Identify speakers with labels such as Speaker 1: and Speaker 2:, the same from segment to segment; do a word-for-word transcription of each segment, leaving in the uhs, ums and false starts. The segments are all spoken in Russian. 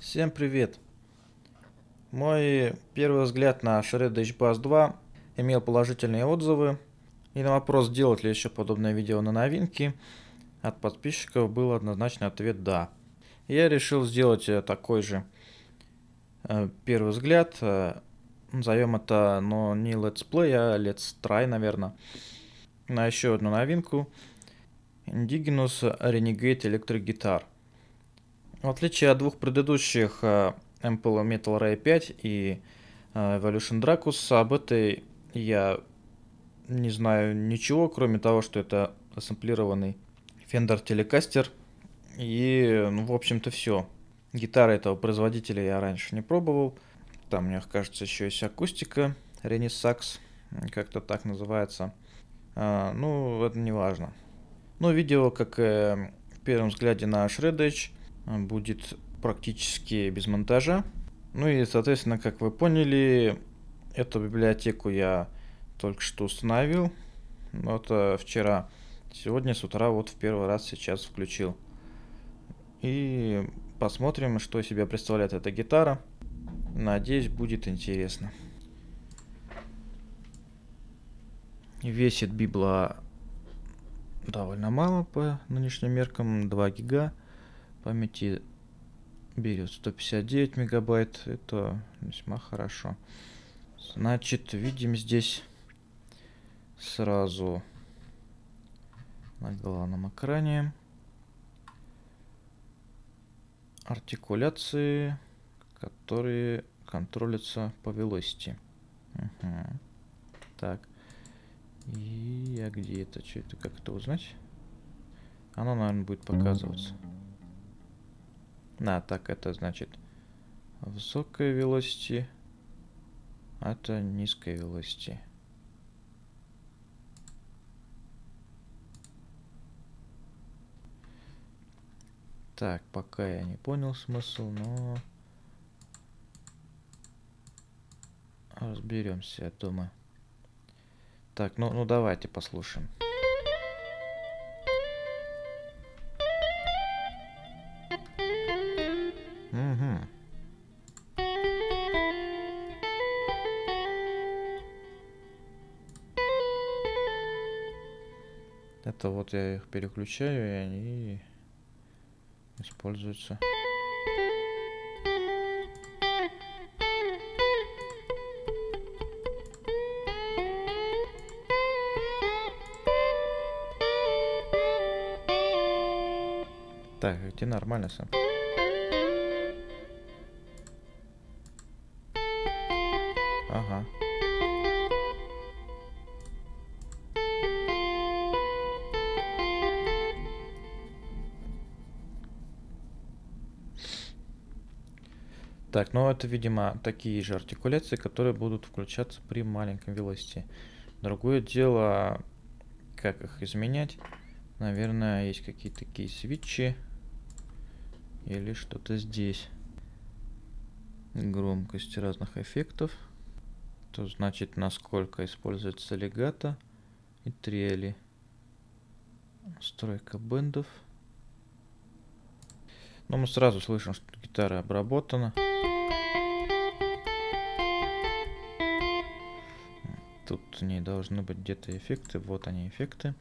Speaker 1: Всем привет! Мой первый взгляд на Shred Edge Bass два имел положительные отзывы, и на вопрос, делать ли еще подобное видео на новинки, от подписчиков был однозначный ответ «да». Я решил сделать такой же первый взгляд, назовем это, но не летсплей, а Let's Try, наверное, на еще одну новинку Indigenous Renegade Electric Guitar. В отличие от двух предыдущих Ample Metal Ray пять и Evolution Dracus, об этой я не знаю ничего, кроме того, что это сэмплированный Fender Telecaster. И, ну, в общем-то, все. Гитары этого производителя я раньше не пробовал. Там, мне кажется, еще есть акустика, Renesax, как-то так называется. А, ну, это не важно. Но видео, как и в первом взгляде на Shred Edge, будет практически без монтажа. Ну и, соответственно, как вы поняли, эту библиотеку я только что установил. Вот вчера. Сегодня с утра вот в первый раз сейчас включил. И посмотрим, что из себя представляет эта гитара. Надеюсь, будет интересно. Весит библа довольно мало по нынешним меркам, два гига. Памяти берет сто пятьдесят девять мегабайт, это весьма хорошо. Значит, видим здесь сразу на главном экране артикуляции, которые контролятся по velocity. Угу. Так. И а где это? Что это? Как это узнать? Оно, наверное, будет показываться. На, так это значит высокая velocity, а это низкая velocity. Так, пока я не понял смысл, но разберемся, я думаю. Так, ну, ну давайте послушаем. Угу. Это вот я их переключаю, и они используются. Так, где нормально сам. Ага. Так, ну это, видимо, такие же артикуляции, которые будут включаться при маленьком velocity. Другое дело, как их изменять. Наверное, есть какие-то такие свитчи. Или что-то здесь. Громкость разных эффектов. То значит, насколько используется легато и трели. Настройка бендов. Но мы сразу слышим, что гитара обработана. Тут не должны быть где-то эффекты. Вот они, эффекты.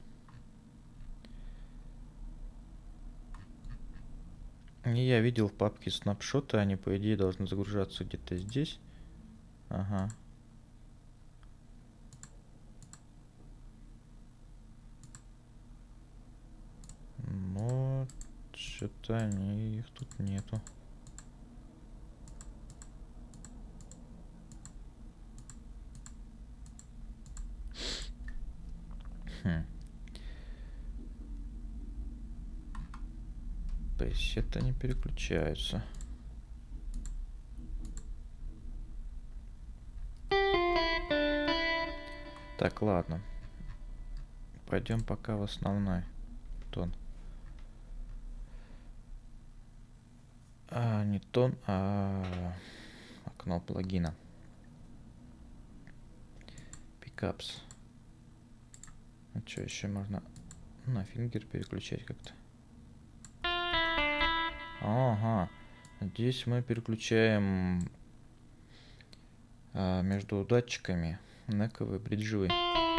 Speaker 1: И я видел в папке снапшоты. Они, по идее, должны загружаться где-то здесь. Ага. Но что-то они, их тут нету. Хм. Пресеты не переключаются. Так, ладно. Пойдем пока в основной тон. А, не тон, а окно плагина. Pickups. А что еще можно на фингер переключать как-то? Ага. Здесь мы переключаем а, между датчиками нековый, бриджевый.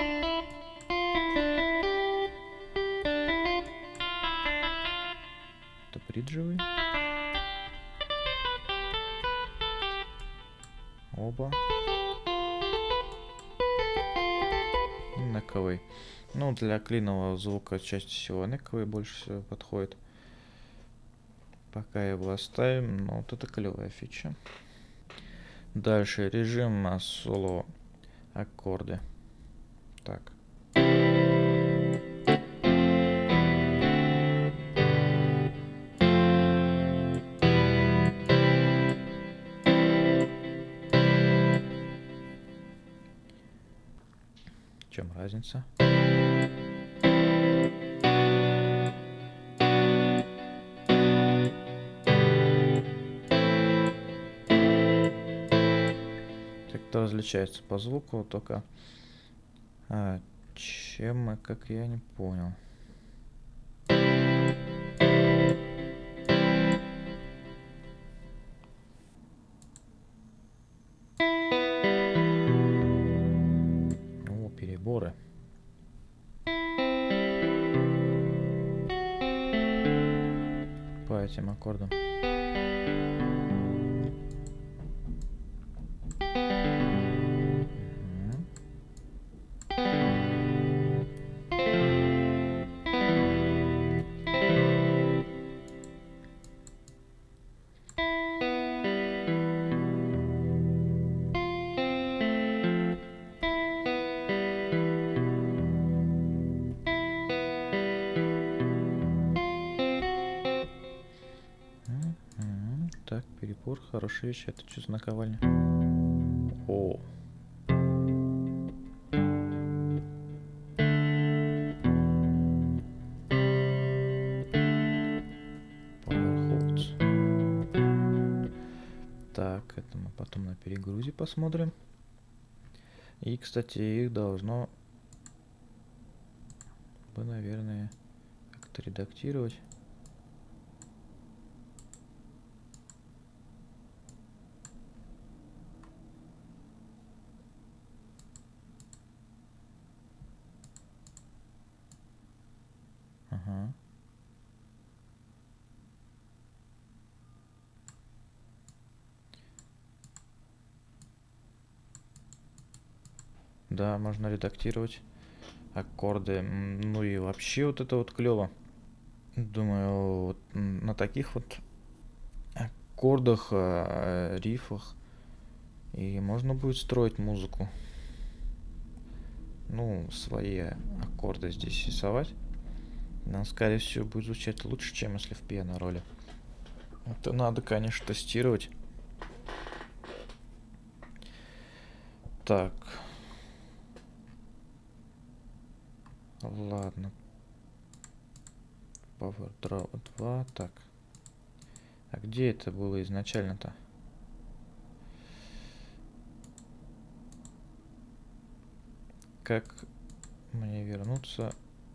Speaker 1: Это бриджевый. Оба. И нековый. Ну, для клинового звука чаще всего нековый больше всего подходит. Пока его оставим, но вот это клевая фича. Дальше режим соло аккорды. Так. В чем разница? Как-то различается по звуку, только а, чем и как я не понял. О, переборы. По этим аккордам. Так, перебор, хорошая вещь. Это что за наковальня? О. Powerholz. Так, это мы потом на перегрузе посмотрим. И, кстати, их должно бы, наверное, как-то редактировать. Ага. Да, можно редактировать аккорды. Ну и вообще вот это вот клево. Думаю, вот на таких вот аккордах, рифах и можно будет строить музыку. Ну, свои аккорды здесь рисовать. Но, скорее всего, будет звучать лучше, чем если в пиано-роли. Это надо, конечно, тестировать. Так. Ладно. Power Draw два. Так. А где это было изначально-то? Как мне вернуться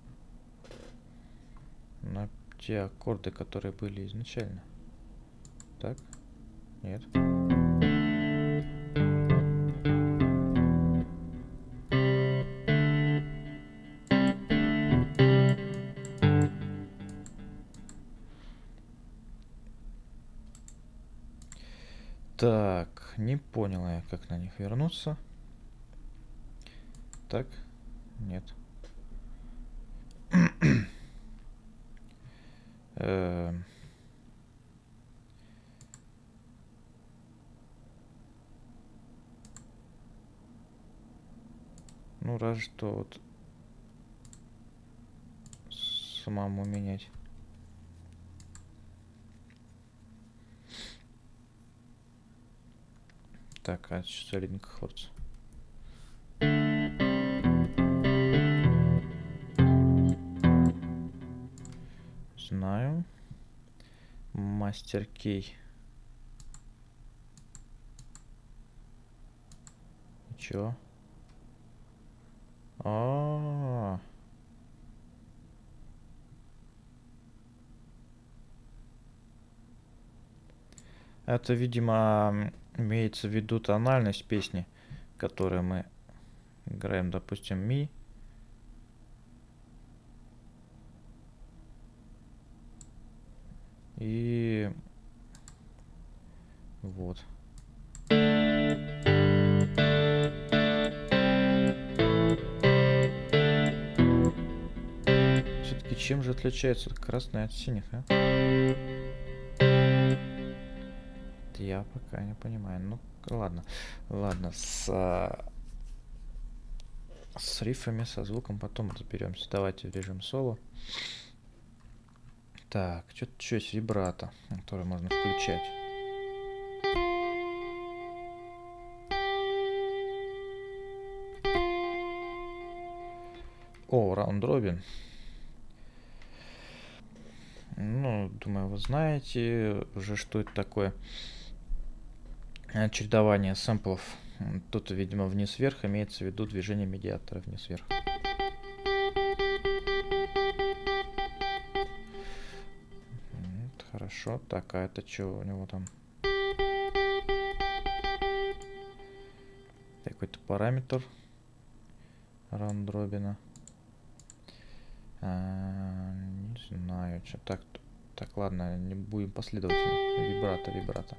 Speaker 1: на те аккорды, которые были изначально? Так? Нет. Так, не понял я, как на них вернуться. Так, нет. Ну, раз что вот самому менять. Так, а что за Линкхорц? Знаю. Мастер Кей. Чё? А-а-а. Это, видимо, имеется в виду тональность песни, которую мы играем, допустим, ми. И вот. Все-таки чем же отличается красный от синих, а? Я пока не понимаю. Ну, ладно. Ладно, с, с рифами, со звуком потом разберемся. Давайте в режим соло. Так, что-то еще есть вибрато, который можно включать. О, раунд робин. Ну, думаю, вы знаете уже, что это такое. Чередование сэмплов. Тут, видимо, вниз-вверх имеется в виду движение медиатора вниз-вверх. Хорошо. Так, а это что у него там? Какой-то параметр раунд-робина. А, не знаю, что так. Так, ладно, не будем последовательно. Вибрато, вибрато.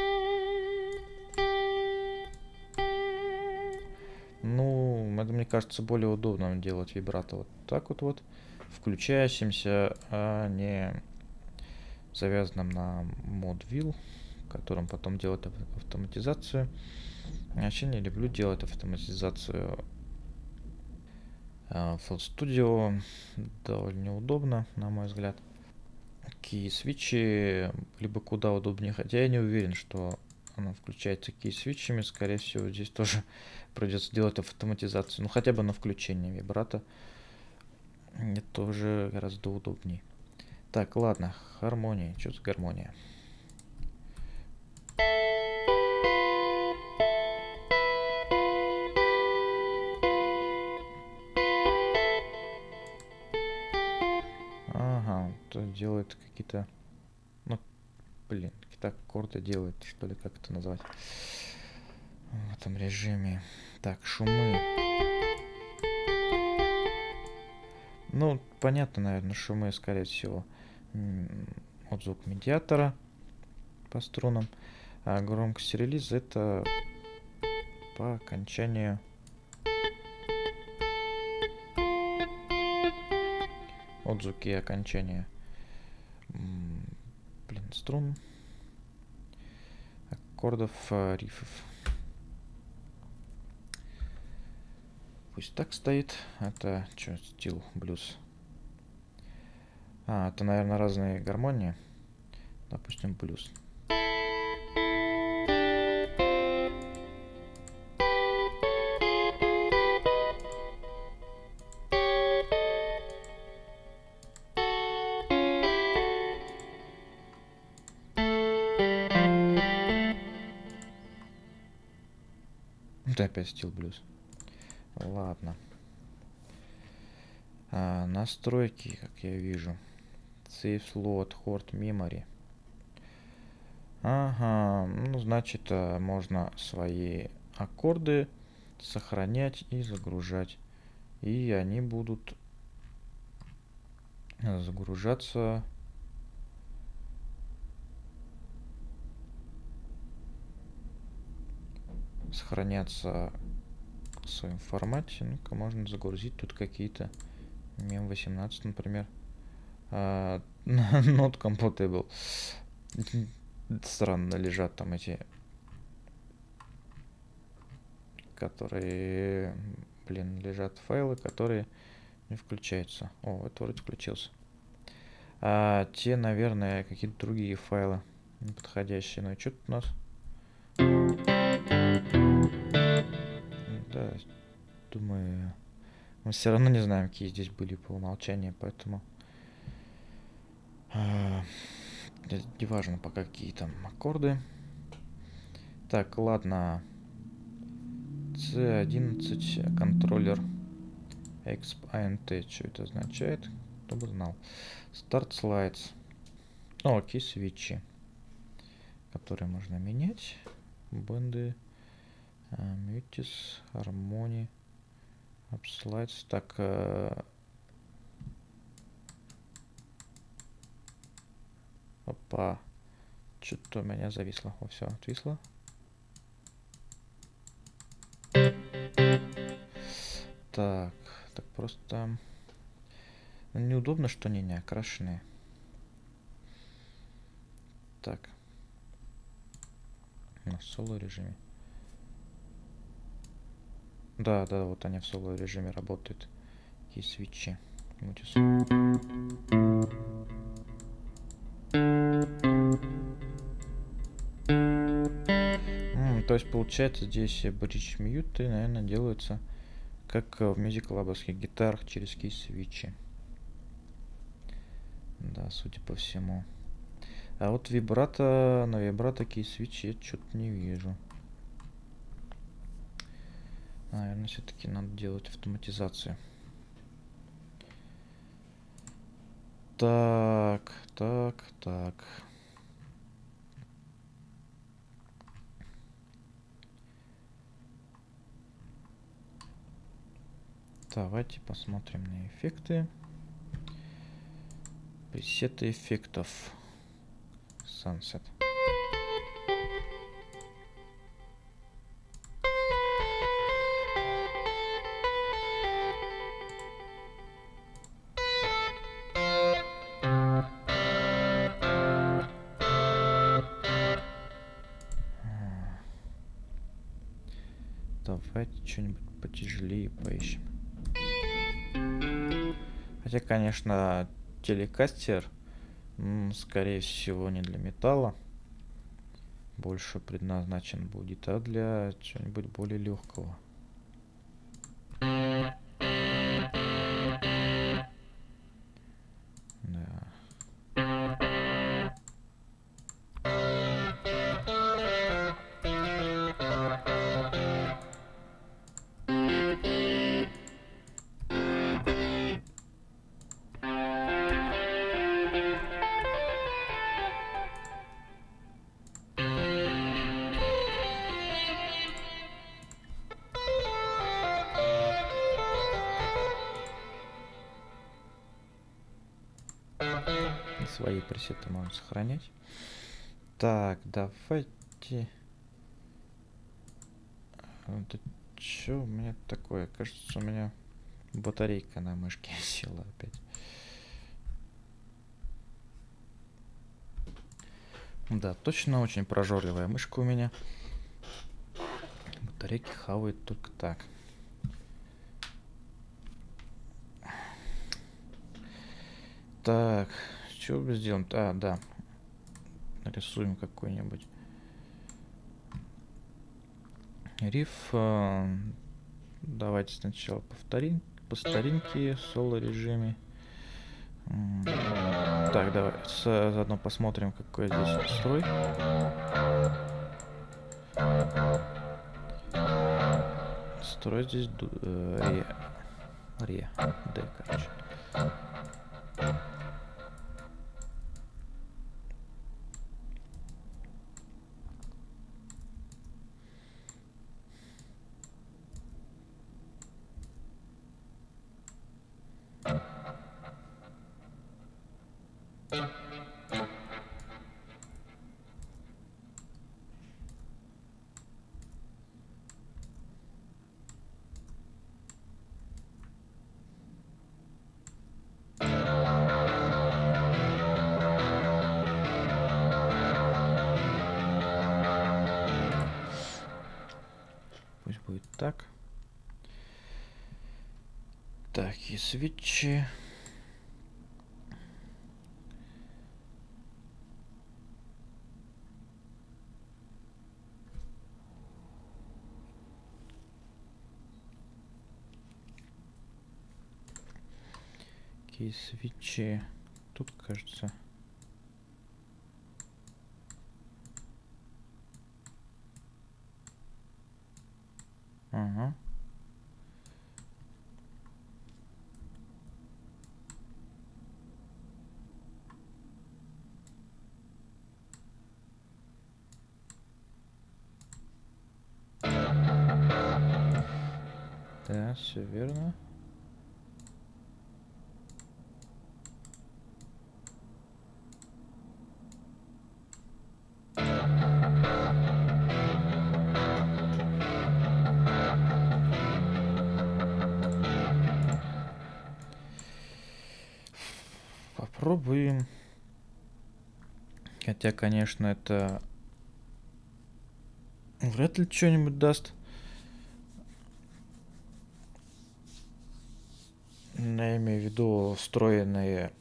Speaker 1: Ну, это, мне кажется, более удобно делать вибрато вот так вот, вот включающимся, а не завязанным на мод вил, которым потом делать автоматизацию. Я вообще не люблю делать автоматизацию в F L Studio, довольно неудобно, на мой взгляд. Кей-свитчи либо куда удобнее, хотя я не уверен, что она включается кей-свитчами, скорее всего здесь тоже придется делать автоматизацию, ну хотя бы на включение вибрато, это уже гораздо удобнее. Так, ладно, гармония, что за гармония? Ага, то делает какие-то, ну, блин, какие-то аккорды делает, что ли, как это назвать в этом режиме. Так, шумы. Ну, понятно, наверное, шумы, скорее всего, отзвук медиатора по струнам, а громкость релиза это по окончанию отзвуки окончания, блин, струн, аккордов, рифов. Пусть так стоит. Это что, стил блюз? А, это, наверное, разные гармонии. Допустим, блюз. Это опять стил блюз. Ладно. А, настройки, как я вижу. Save slot, hard memory. Ага, ну значит, можно свои аккорды сохранять и загружать. И они будут загружаться сохраняться в своем формате. Ну-ка, можно загрузить тут какие-то мем восемнадцать, например. Uh, not compatible. Странно лежат там эти, которые, блин, лежат файлы, которые не включаются. О, это вроде включился. А те, наверное, какие-то другие файлы неподходящие. Ну и что тут у нас? Да, думаю, мы все равно не знаем, какие здесь были по умолчанию, поэтому э, не важно пока какие там аккорды. Так, ладно. си одиннадцать контроллер exp int, что это означает? Кто бы знал. Start slides. О, окей, свитчи. которые можно менять. Бенды, мютис, harmony, upslides. Так, опа, что-то у меня зависло. О, все, отвисло. Так, так просто неудобно, что они не окрашенные. Так, на соло режиме. Да, да, вот они в соло режиме работают. И свитчи. Мутис. М, то есть получается здесь бридж мьюты, наверное, делаются как в мюзик-лабовских гитарах через кей-свитчи. Да, судя по всему. А вот вибрато, на вибрато кей-свитчи я что-то не вижу. Наверное, все-таки надо делать автоматизацию. Так, так, так. Давайте посмотрим на эффекты. Пресеты эффектов. Sunset. Давайте что-нибудь потяжелее поищем. Хотя, конечно, телекастер, скорее всего, не для металла. Больше предназначен будет, а для чего-нибудь более легкого. Да. Свои пресеты можно сохранять. Так, давайте. Это что у меня такое? Кажется, у меня батарейка на мышке села опять. Да, точно очень прожорливая мышка у меня. Батарейки хавают только так. Так, что бы сделать? А, да. Нарисуем какой-нибудь риф. Давайте сначала повторим по старинке, соло режиме. Так, давай заодно посмотрим, какой здесь строй. Строй здесь ре, ре, д, короче. Пусть будет так. Так, и свитчи. Свитчи тут, кажется, ага. Да, все верно. Попробуем. Хотя, конечно, это вряд ли что-нибудь даст. Я имею в виду встроенные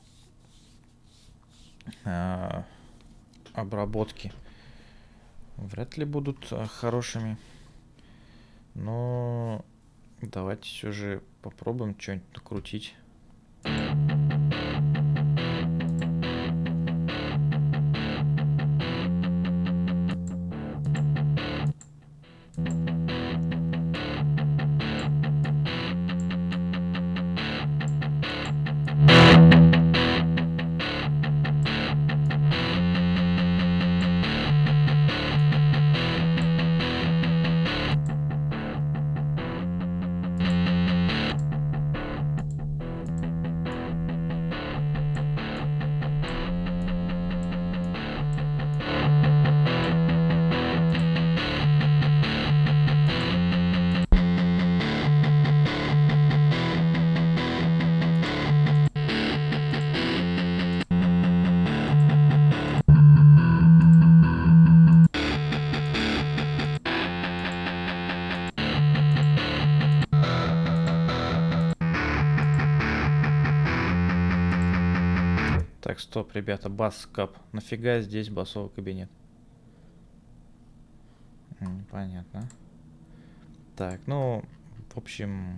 Speaker 1: а, обработки. Вряд ли будут а, хорошими. Но давайте все же попробуем что-нибудь накрутить. Так, стоп, ребята, бас кап. Нафига здесь басовый кабинет? Понятно. Так, ну, в общем,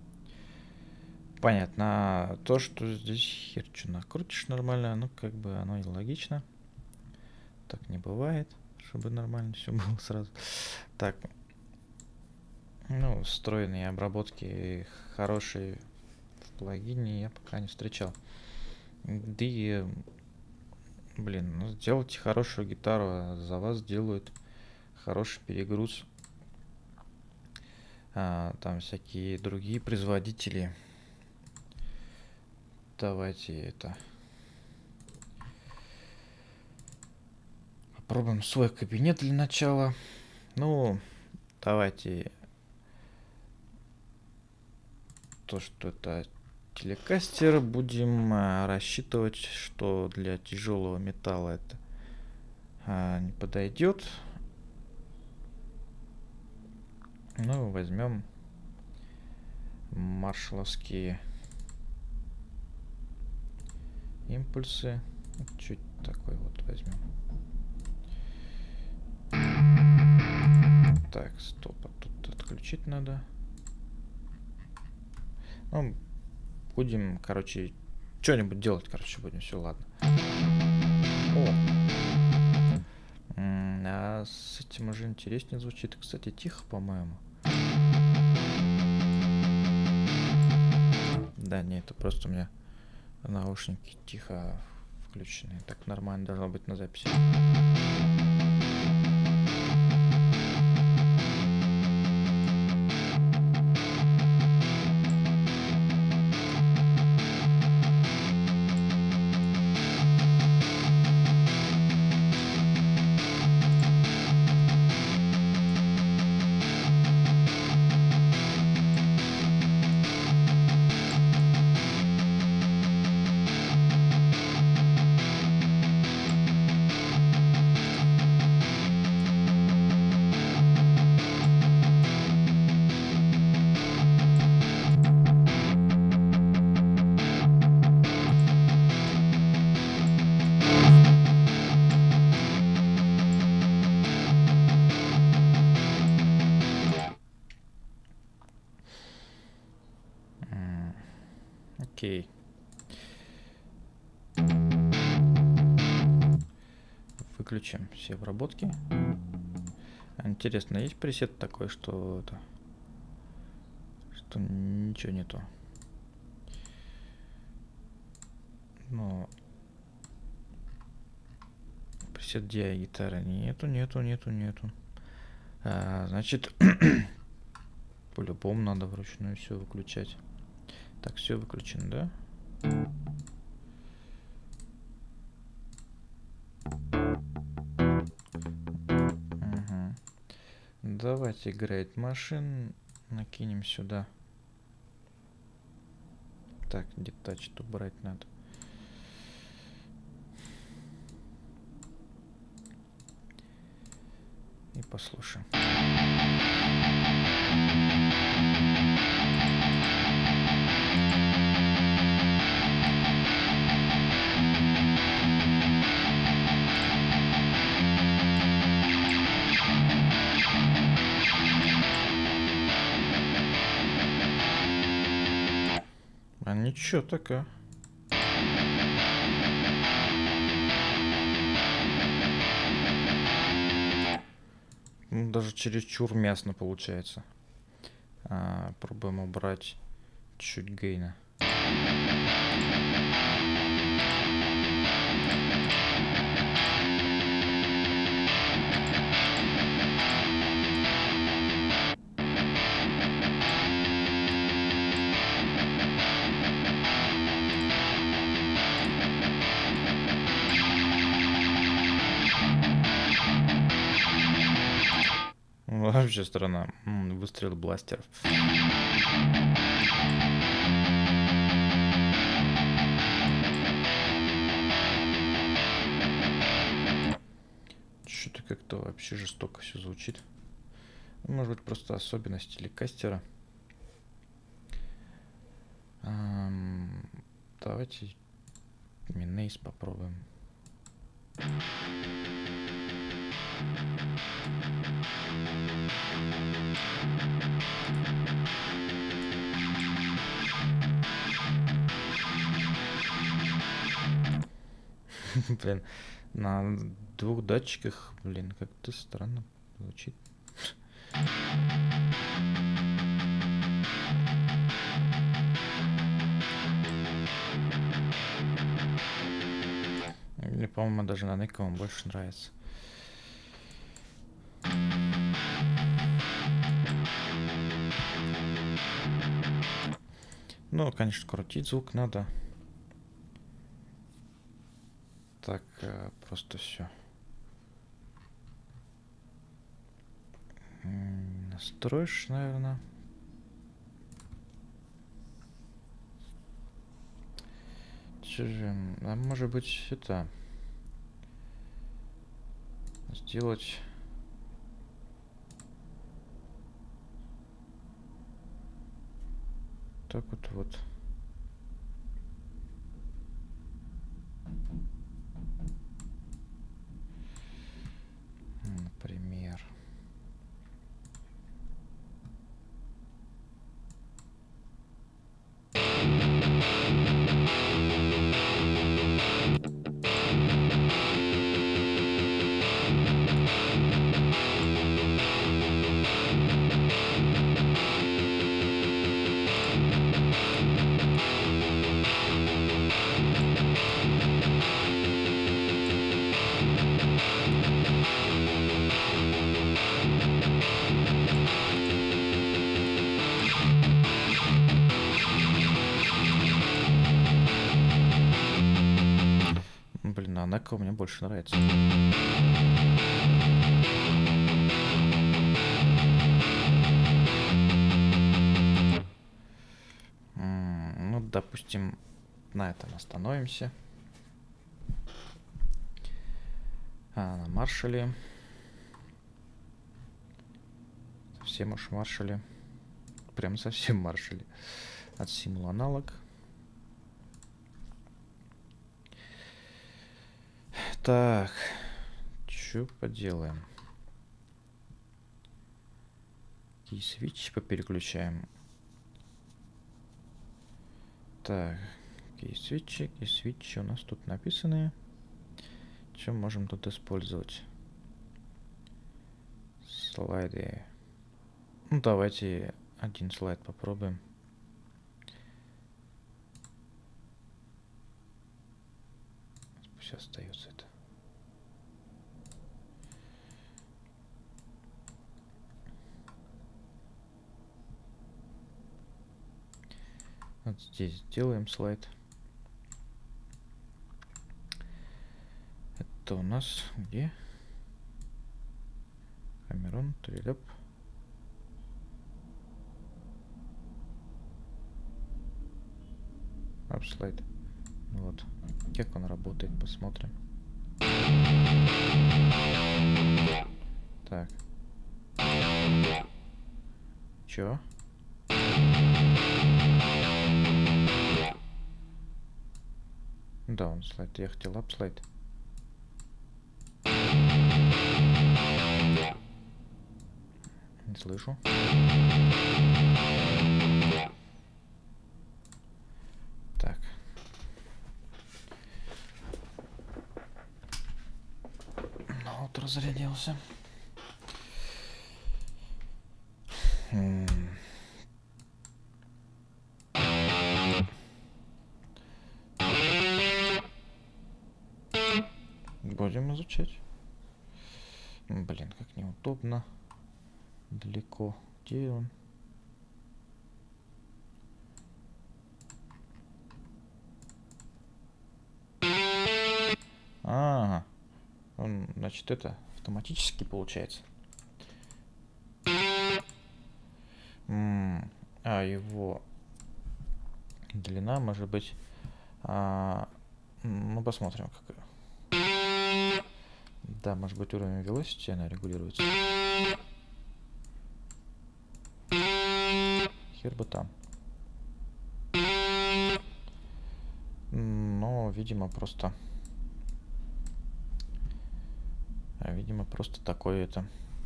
Speaker 1: понятно. То, что здесь хер что накрутишь нормально, ну, как бы оно и логично. Так не бывает, чтобы нормально все было сразу. Так, ну, встроенные обработки хорошие в плагине я пока не встречал. Да и, блин, ну, сделайте хорошую гитару, а за вас сделают хороший перегруз. А, там всякие другие производители. Давайте это попробуем свой кабинет для начала. Ну, давайте то, что это телекастер, будем а, рассчитывать, что для тяжелого металла это а, не подойдет. Ну, возьмем маршаловские импульсы. Чуть такой вот возьмем. Так, стоп, а тут отключить надо. Ну, будем, короче, что-нибудь делать, короче, будем, все, ладно. О! А с этим уже интереснее звучит. Кстати, тихо, по-моему. Да, не, это просто у меня наушники тихо включены. Так нормально должно быть на записи. Окей. Выключим все обработки. Интересно, есть пресет такой, что это, что ничего нету. Но пресет ди ай гитары нету, нету, нету, нету. А, значит, По-любому надо вручную все выключать. Так, все выключено, да? Угу. Давайте играет машин. Накинем сюда. Так, детач убрать надо. И послушаем. А ничего такая. Ну, даже чересчур мясно получается. А, пробуем убрать чуть гейна. Вообще странно. Выстрел бластеров. Что-то как-то вообще жестоко все звучит. Может быть, просто особенность или кастера. Эм, давайте Минейс попробуем. Блин, на двух датчиках, блин, как-то странно звучит. Мне, по-моему, даже на Ником больше нравится. Ну, конечно, крутить звук надо. Так, просто все. Настроишь, наверное. Че же, а может быть это сделать так вот вот. Например. Блин, а Неко мне больше нравится. Ну, допустим, на этом остановимся. А, на маршале. Совсем уж маршале. Прям совсем маршале. От символа аналог. Так, что поделаем? Key-switch попереключаем. Так, key-switch, key-switch у нас тут написаны. Что можем тут использовать? Слайды. Ну, давайте один слайд попробуем. Пусть остается это. Вот здесь сделаем слайд. Это у нас где? Камерон, трилеп. Апслайд. Вот. Как он работает, посмотрим. Так. Чё? Да, он слайд. Я хотел апслайд. Не слышу. Так. Ну вот разрядился. Будем изучать. Блин, как неудобно. Далеко. Где он? Ага. Он, значит, это автоматически получается. М-м, а его длина может быть... А, ну, посмотрим, какая. Да, может быть, уровень velocity она регулируется. Хер бы там. Но, видимо, просто... А, видимо, просто такой это...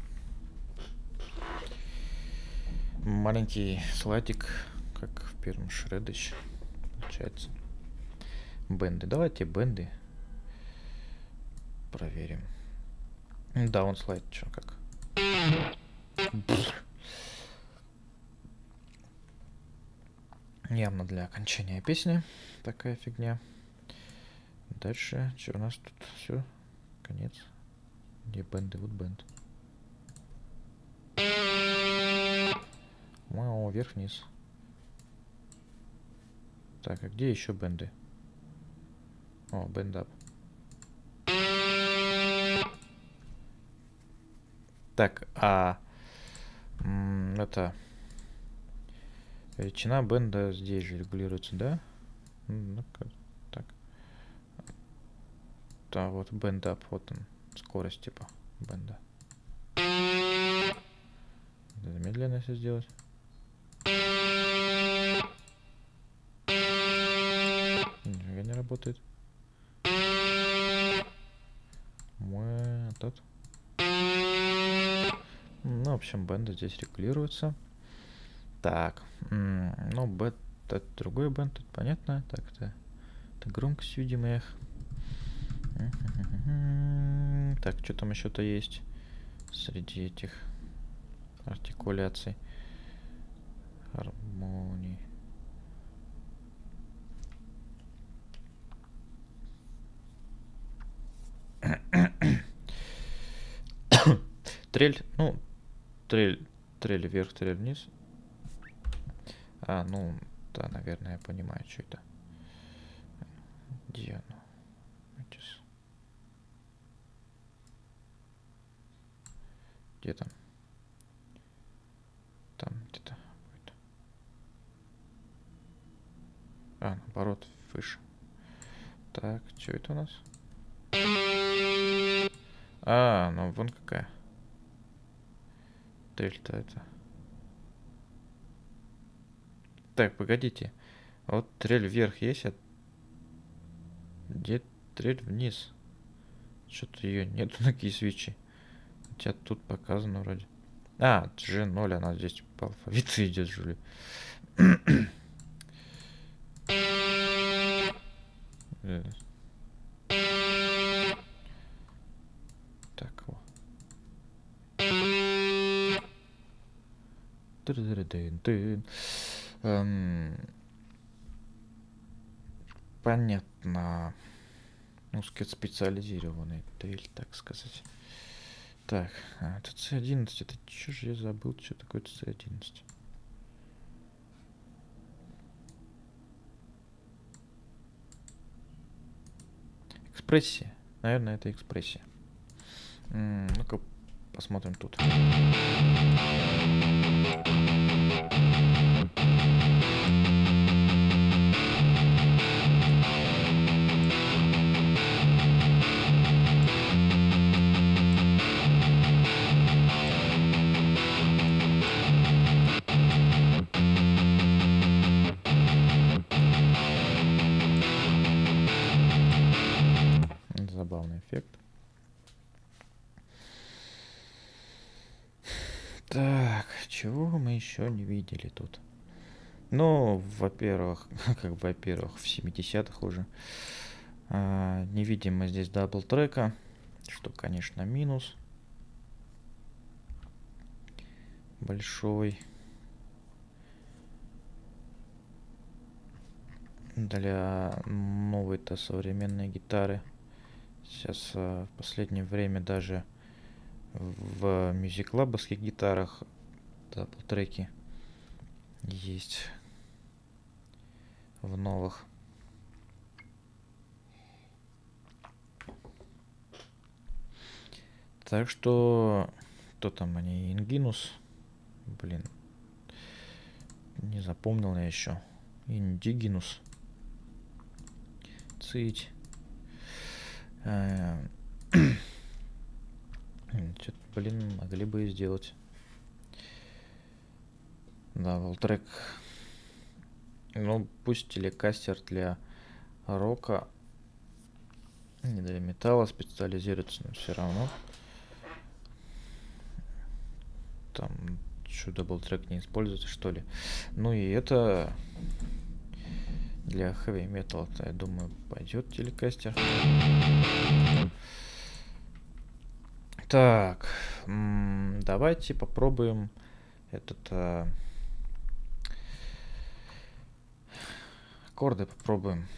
Speaker 1: Маленький слайдик, как в первом Shred получается. Бенды. Давайте бенды проверим. Да, он слайд, что как. Явно для окончания песни такая фигня. Дальше, что у нас тут? Все, конец. Где бенды? Вот бенд. Вау, вверх-вниз. Так, а где еще бенды? О, бендап. Так, а это величина бенда здесь же регулируется, да? Ну, так. Да, вот бендап, вот он, скорость типа бенда. Замедленно все сделать. Нифига не работает. Мой тот. Ну, в общем, бенды здесь регулируются. Так, ну, бет, это другой бенд, тут понятно. Так, это, это громкость, видимо, их. Так, что там еще-то есть среди этих артикуляций? Гармонии. Трель, ну, трель, трель вверх, трель вниз. А, ну, да, наверное, я понимаю, что это. Где оно? Где там? Там где-то. А, наоборот, выше. Так, что это у нас? А, ну вон какая. Трель-то это. Так, погодите. Вот трель вверх есть, а где трель вниз? Что-то ее нету на кейсвиче. Хотя тут показано вроде. А, джи ноль, она здесь по алфавиту идет, жули. Так, вот. Эм... Понятно. Ну, специализированный трель, так сказать. Так, а, это си одиннадцать. Это что же я забыл, что такое си одиннадцать? экспрессия. Наверное, это экспрессия. Ну-ка, посмотрим тут. Забавный эффект. Так, чего мы еще не видели тут? Ну, во-первых, как во-первых, в семидесятых уже а, не видим мы здесь дабл трека, что, конечно, минус большой для новой-то современной гитары. Сейчас а, в последнее время даже в мюзик-лабовских гитарах дабл-треки есть в новых. Так что, кто там они, Ингинус, блин, не запомнил я еще, Индигинус, Цить. Что-то, блин, могли бы и сделать. Дабл-трек. Ну, пусть телекастер для рока, не для металла специализируется, но все равно. Там что, дабл-трек не используется, что ли? Ну и это для хэви металла, я думаю, пойдет телекастер. Так, давайте попробуем этот а, аккорды попробуем.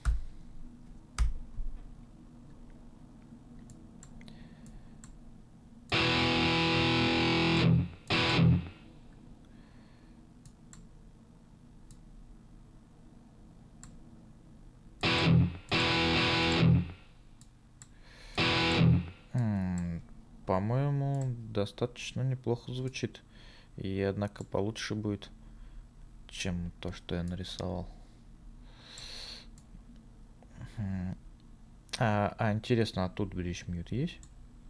Speaker 1: По-моему, достаточно неплохо звучит. И однако получше будет, чем то, что я нарисовал. А, а интересно, а тут Bridge Mute есть?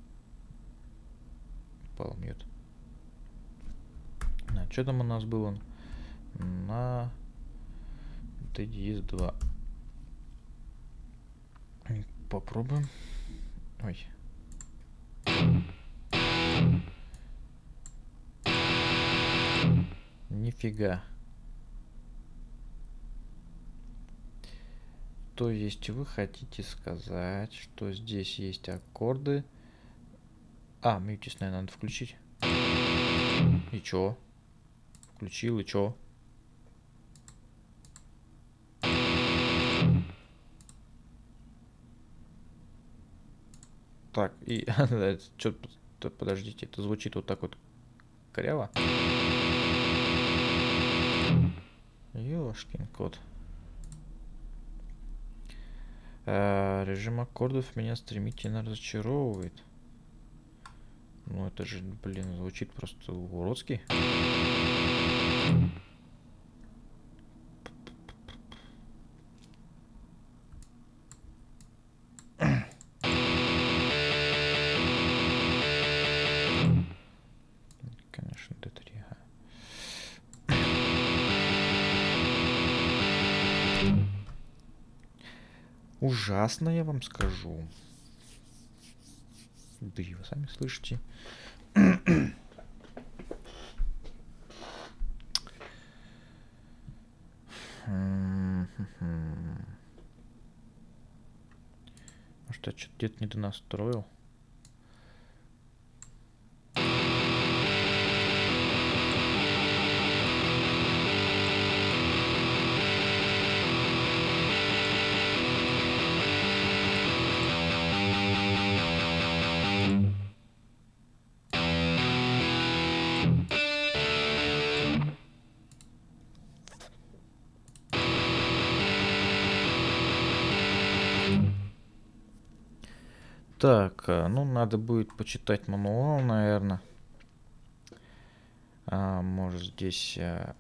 Speaker 1: Пал Mute. А, что там у нас было? На ди ди эс два. Попробуем. Ой. Нифига. То есть вы хотите сказать, что здесь есть аккорды? А, мьютис, наверное, надо включить. И чё? Включил, и чё? Так, и... Чё, подождите, это звучит вот так вот коряво. Ёшкин кот. А, режим аккордов меня стремительно разочаровывает. Ну это же, блин, звучит просто уродски. Конечно, ди три. Ужасно, я вам скажу. Да и вы сами слышите. Может, я что-то где-то недонастроил. Так, ну надо будет почитать мануал, наверное. А, может здесь а,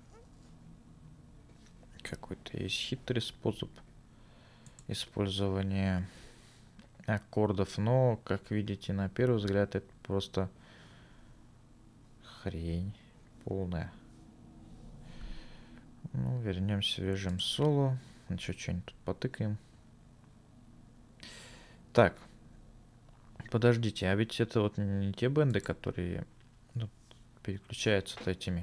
Speaker 1: какой-то есть хитрый способ использования аккордов, но, как видите, на первый взгляд это просто хрень полная. Ну, вернемся в режим соло. Еще что-нибудь тут потыкаем. Так. Подождите, а ведь это вот не те бенды, которые ну, переключаются этими.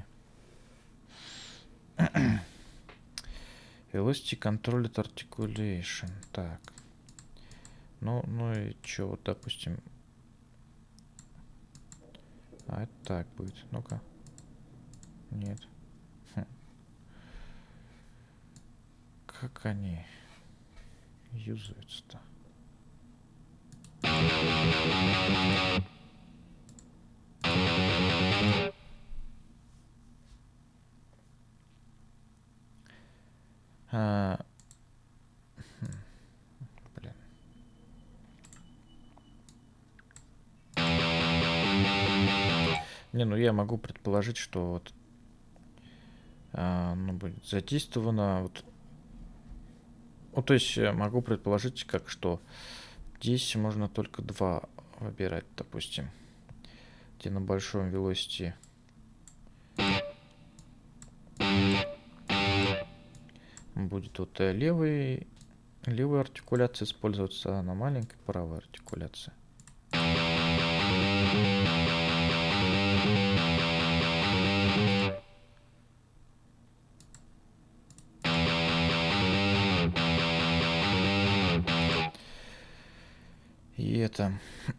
Speaker 1: Velocity Controlled Articulation. Так. Ну, ну и что, вот, допустим. А это так будет. Ну-ка. Нет. Хм. Как они юзаются-то? А, хм, блин. Не, ну я могу предположить, что вот а, ну, будет задействовано вот. Ну, то есть могу предположить, как что здесь можно только два выбирать, допустим, где на большом velocity будет вот левый, левая артикуляция использоваться, а на маленькой правая артикуляция. И это...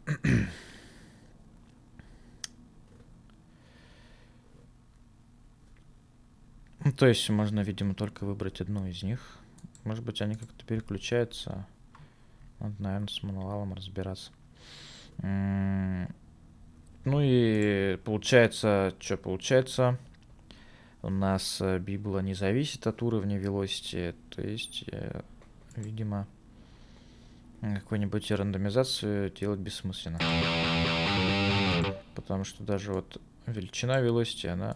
Speaker 1: ну, то есть можно, видимо, только выбрать одну из них. Может быть, они как-то переключаются. Надо, наверное, с мануалом разбираться. Ну и получается, что получается? У нас библа не зависит от уровня velocity. То есть, видимо... какую-нибудь рандомизацию делать бессмысленно. Потому что даже вот величина velocity, она,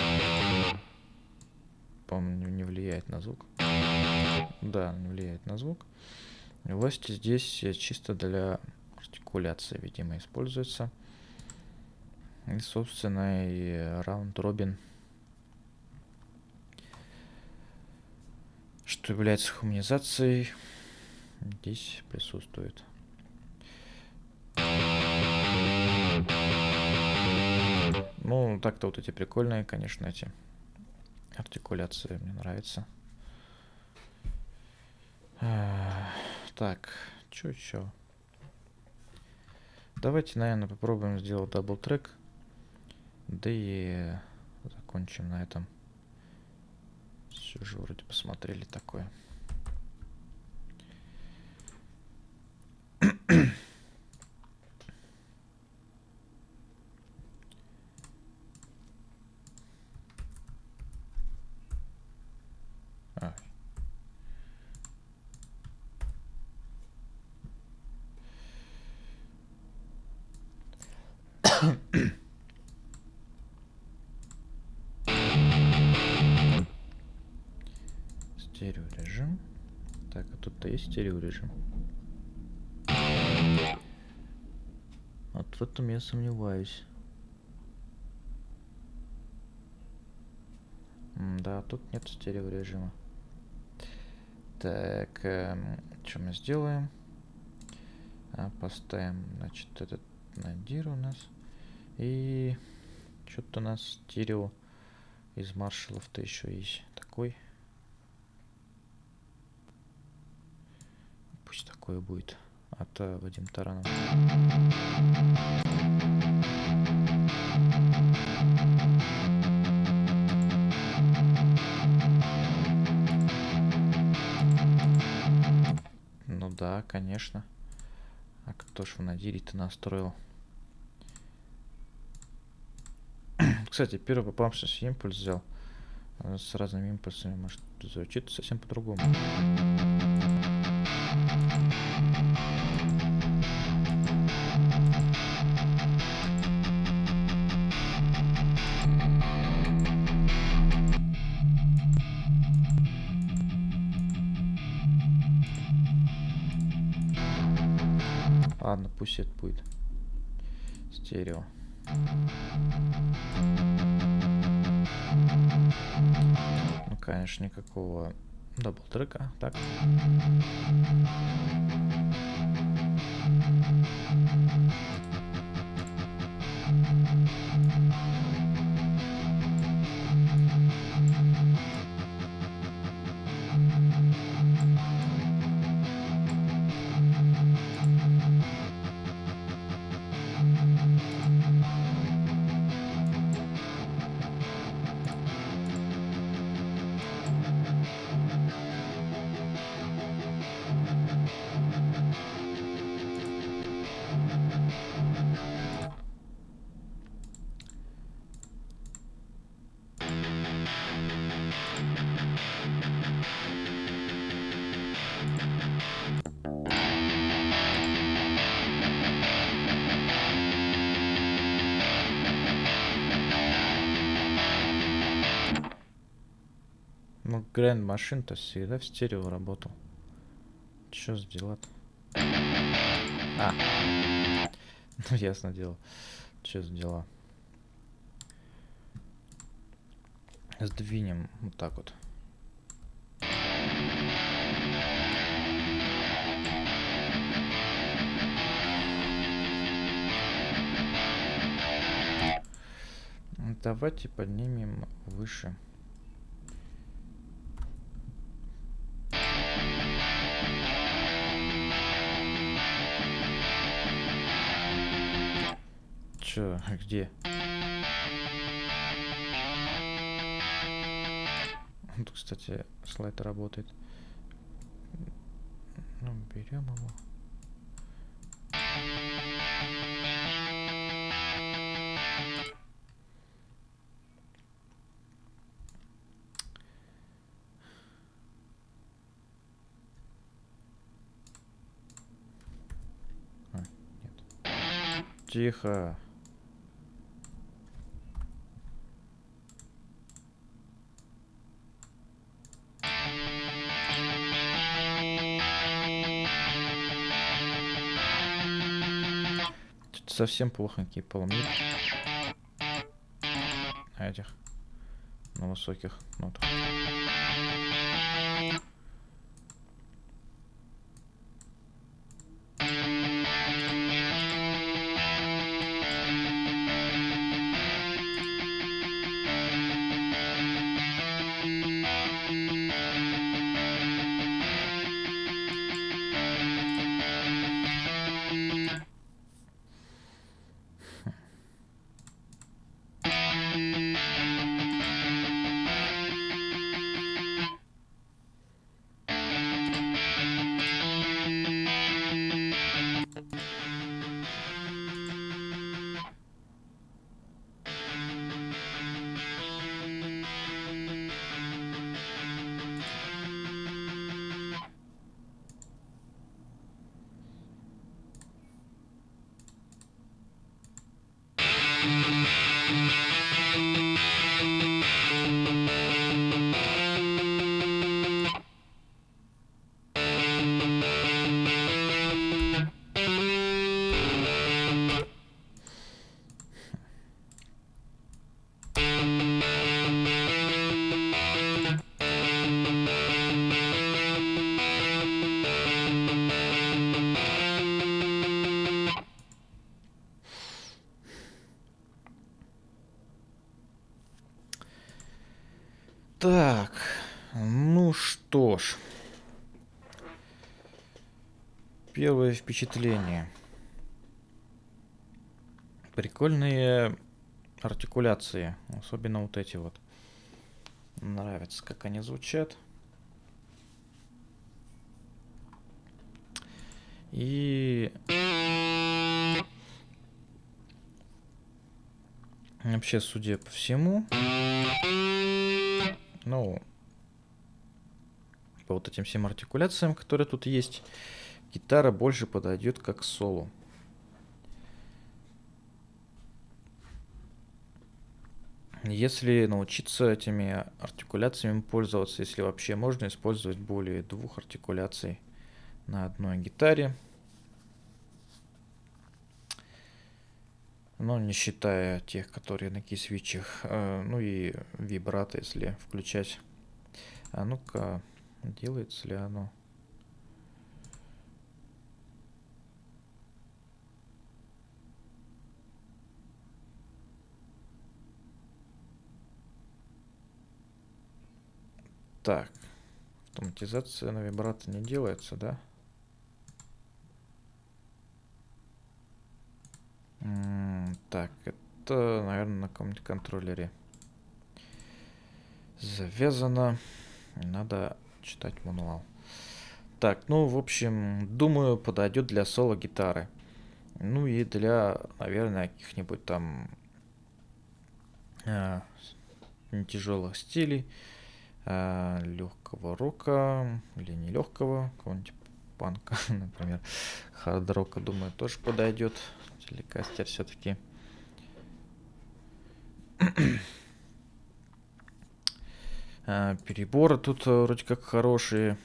Speaker 1: по-моему, не влияет на звук. Да, не влияет на звук. Velocity здесь чисто для артикуляции, видимо, используется. И, собственно, и раунд-робин, что является хуманизацией, здесь присутствует. Ну, так-то вот эти прикольные, конечно, эти артикуляции мне нравятся. А, так, что еще? Давайте, наверное, попробуем сделать дабл-трек. Да и закончим на этом. Все же вроде посмотрели такое. А. Стереорежим. Так, а тут-то есть стереорежим. Вот в этом я сомневаюсь. Да, тут нет стереорежима. Так, э, что мы сделаем? А, поставим, значит, этот надир у нас. И что-то у нас стерео из маршалов-то еще есть такой. Пусть такое будет. От а, Вадим Таранов. Ну да, конечно. А кто ж в надире-то настроил? Кстати, первый попавшийся импульс взял. С разными импульсами может звучит совсем по-другому. Ладно, пусть это будет стерео. Ну, конечно, никакого дабл-трека. Так. Ну, Grand Machine-то всегда в стерео работал. Что сделать? А, ну ясно дело. Что за дела? Сдвинем вот так вот. Давайте поднимем выше. Чё, где? Тут, кстати, слайд работает. Ну, берем его. А, нет. Тихо. Совсем плохонькие поломки на этих, на высоких нотах. Так, ну что ж, первое впечатление. Прикольные артикуляции, особенно вот эти вот. Нравится, как они звучат. И вообще, судя по всему, ну, по вот этим всем артикуляциям, которые тут есть, гитара больше подойдет как соло. Если научиться этими артикуляциями пользоваться, если вообще можно использовать более двух артикуляций на одной гитаре, но не считая тех, которые на кей-свитчах. Ну и вибрато, если включать. А ну-ка, делается ли оно? Так, автоматизация на вибрато не делается, да? Так, это, наверное, на каком-нибудь контроллере завязано. Надо читать мануал. Так, ну, в общем, думаю, подойдет для соло-гитары. Ну и для, наверное, каких-нибудь там э, тяжелых стилей, э, легкого рока или не легкого, какого-нибудь панка, например, хард-рока, думаю, тоже подойдет. Телекастер все-таки. Переборы тут вроде как хорошие.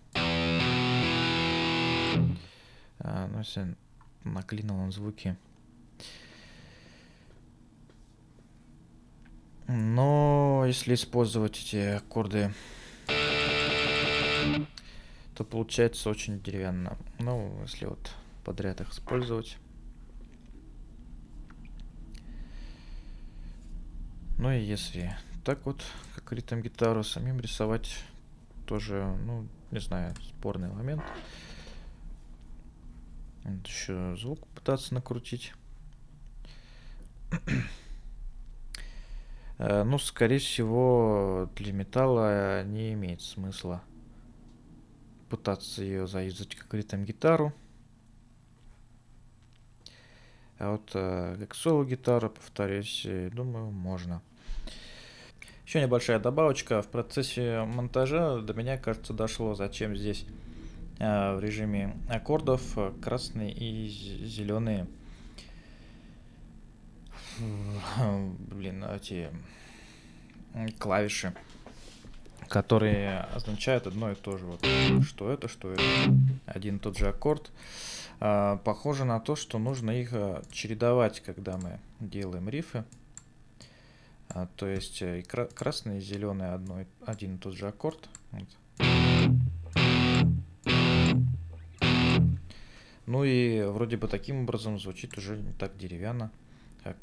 Speaker 1: Ну, если на клиновом звуке. Но если использовать эти аккорды, то получается очень деревянно. Ну, если вот подряд их использовать. Ну и если так вот, как ритм-гитару, самим рисовать тоже, ну, не знаю, спорный момент. Вот еще звук пытаться накрутить. Ну, скорее всего, для металла не имеет смысла пытаться ее заюзать как ритм-гитару. А вот как соло-гитара, повторюсь, думаю, можно. Еще небольшая добавочка. В процессе монтажа до меня, кажется, дошло, зачем здесь в режиме аккордов красные и зеленые, блин, эти клавиши, которые означают одно и то же. Вот, что это, что это. Один и тот же аккорд. Похоже на то, что нужно их чередовать, когда мы делаем рифы. То есть и красный и зеленый одно, один и тот же аккорд. Вот. Ну и вроде бы таким образом звучит уже не так деревянно, как,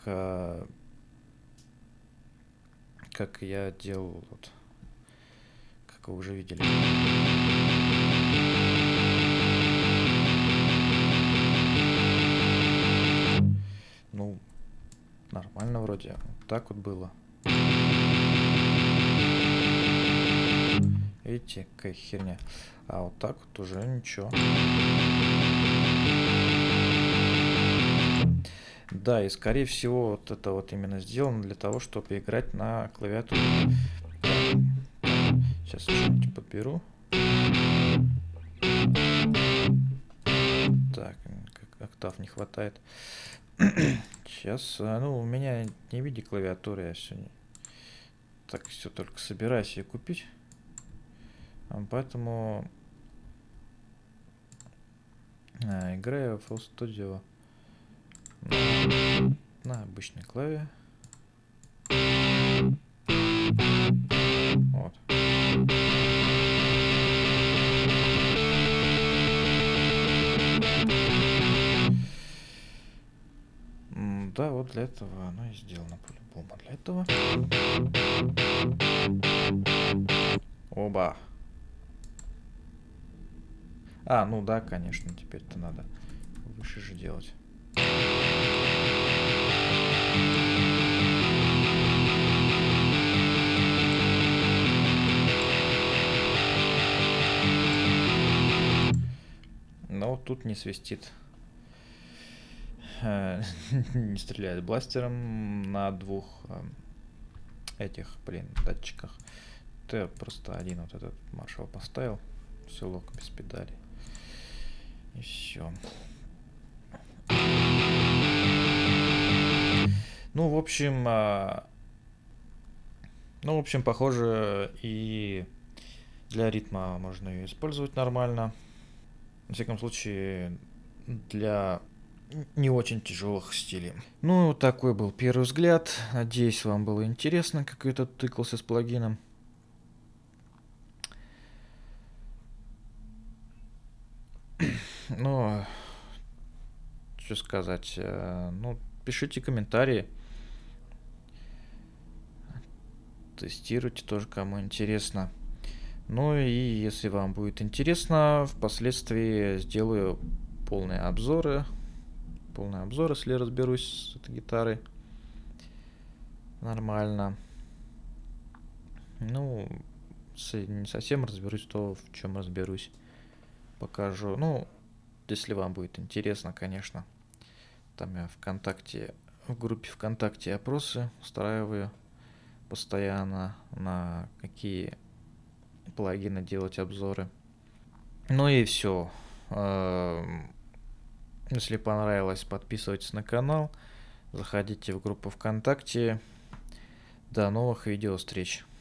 Speaker 1: как я делал, вот, как вы уже видели. Ну, нормально вроде. Вот так вот было. Видите, какая херня. А вот так вот уже ничего. Да, и скорее всего вот это вот именно сделано для того, чтобы играть на клавиатуре. Сейчас что-нибудь подберу. Так, октав не хватает. Сейчас, ну, у меня не в виде клавиатуры, я сегодня так все только собираюсь ее купить. Поэтому а, играю в эф эл Studio на, на обычной клаве. Вот. Да, вот для этого оно и сделано по-любому. Для этого. Оба. А, ну да, конечно, теперь-то надо выше же делать. Но тут не свистит. Не стреляет бластером на двух этих, блин, датчиках. Ты просто один вот этот маршал поставил. Селок без педали. И все. Ну, в общем, ну, в общем, похоже, и для ритма можно ее использовать нормально. На всяком случае, для не очень тяжелых стилей. Ну, такой был первый взгляд. Надеюсь, вам было интересно, как я тут тыкался с плагином. Ну, что сказать, ну, пишите комментарии, тестируйте тоже, кому интересно. Ну и если вам будет интересно, впоследствии сделаю полные обзоры, полный обзор, если разберусь с этой гитарой нормально. Ну, не совсем разберусь, то в чем разберусь, покажу. Ну, если вам будет интересно, конечно. Там я ВКонтакте, в группе ВКонтакте опросы устраиваю постоянно, на какие плагины делать обзоры. Ну и все. Если понравилось, подписывайтесь на канал, заходите в группу ВКонтакте. До новых видео встреч.